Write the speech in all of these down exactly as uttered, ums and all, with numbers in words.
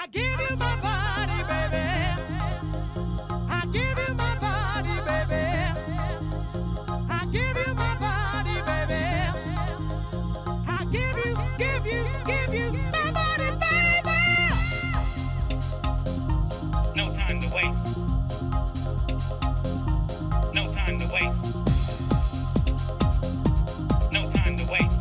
I give you my body, baby. I give you my body, baby. I give you my body, baby. I give you, give you, give you my body, baby. No time to waste. No time to waste. No time to waste.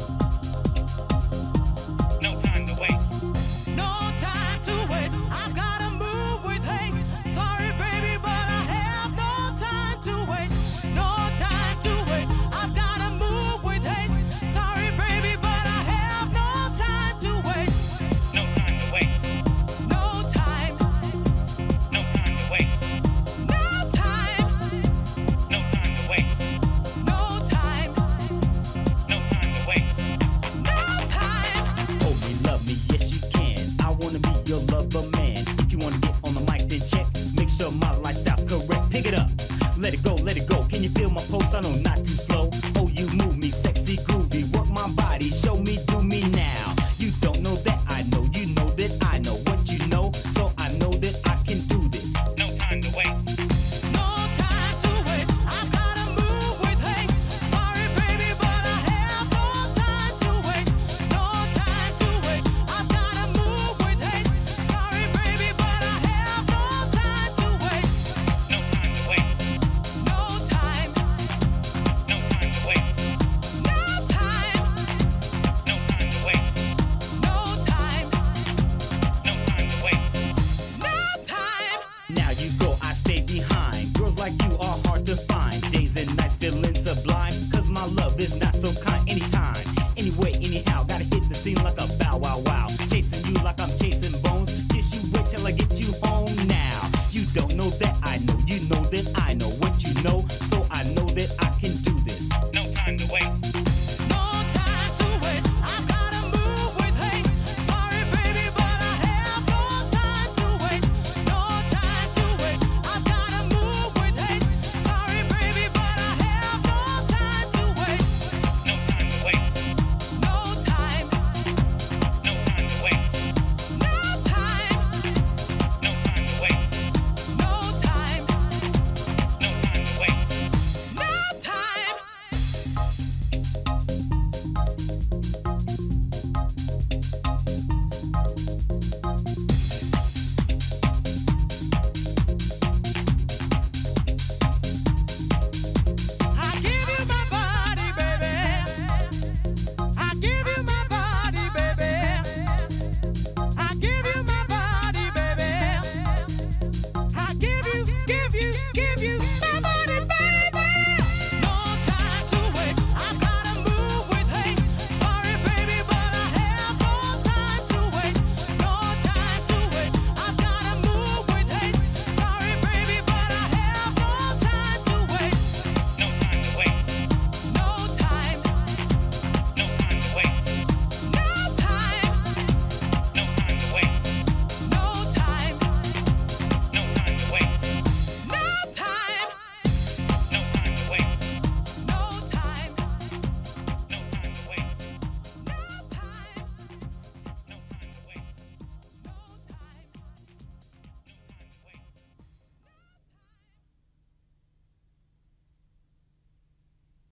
No time to waste. No time to waste. I've gotta move with haste. Sorry, baby, but I have no time to waste. No time to waste. I've gotta move with haste. Sorry, baby, but I have no time to waste. No time to waste. No time. No time to waste. No time. No time to waste. No time. No time to waste. No time. Oh, you love me, yes you can. I wanna be your lover man. If you wanna get on the mic, then check. Make sure my lifestyle's correct. Pick it up, let it go, let it go. Can you feel my pulse? I know not too slow. Oh, you move me, sexy, groovy. Work my body, show me, do me now. You don't know that I know, you know that I know what you know. So I know that I can do this. No time to waste. No time to waste. I've gotta move with haste. Sorry, baby, but I have no time to waste. No time to waste. I've gotta move with haste. Sorry, baby, but I have no time to waste. No time to waste. No time. No time to waste. No time. No time to waste. No time. No time to waste. No time. Now you go, I stay behind. Girls like you are hard to find. Days and nights feeling sublime. Cause my love is not so kind.